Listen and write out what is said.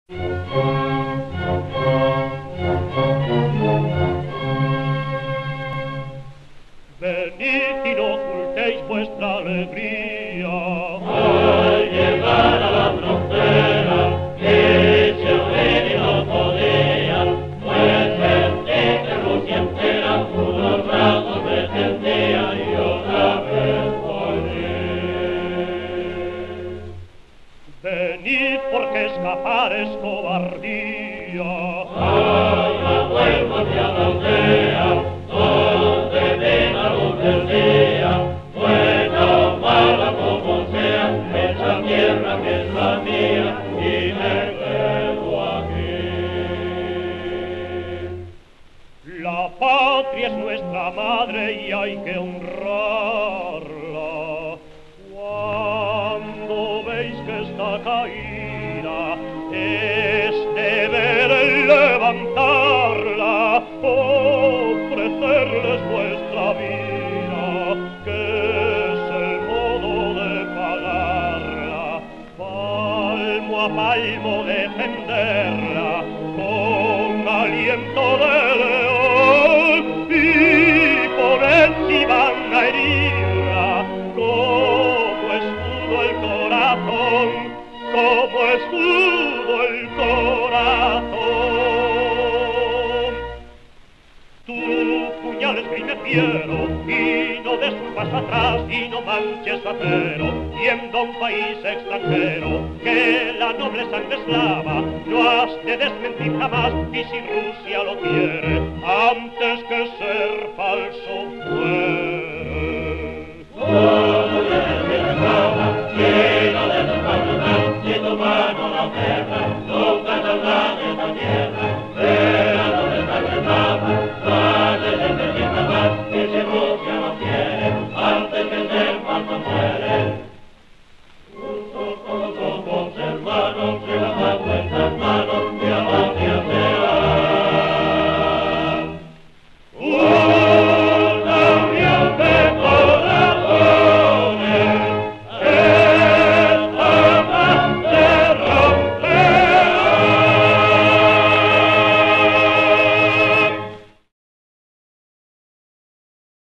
Venid y no ocultéis vuestra alegría. Al llegar a la frontera, que se hubiera y no podía, pues sentí que Rusia entera unos brazos me tendía y otra vez volví. Venid porque escapar es cobardía. Ay, ya vuelvo hacia la aldea, donde venga luz del día, buena o mala como sea, esa tierra que es la mía, y me quedo aquí. La patria es nuestra madre y hay que honrarla. Cuando veis que está caída, es deber el levantarla, ofrecerles vuestra vida, que es el modo de pagarla, palmo a palmo defenderla, con aliento de león, y por encima a herirla, como escudo el corazón, como escudo el corazón. Tu puñal esgrime fiero, y no des un paso atrás, y no manches acero, yendo a un país extranjero, que la noble sangre eslava, no has de desmentir jamás, y si Rusia lo quiere, antes que ser falso,